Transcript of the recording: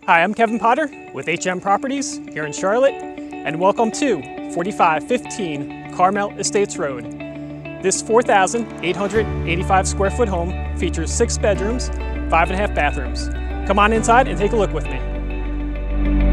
Hi, I'm Kevin Potter with HM Properties here in Charlotte, and welcome to 4515 Carmel Estates Road. This 4,885 square foot home features 6 bedrooms, 5.5 bathrooms. Come on inside and take a look with me.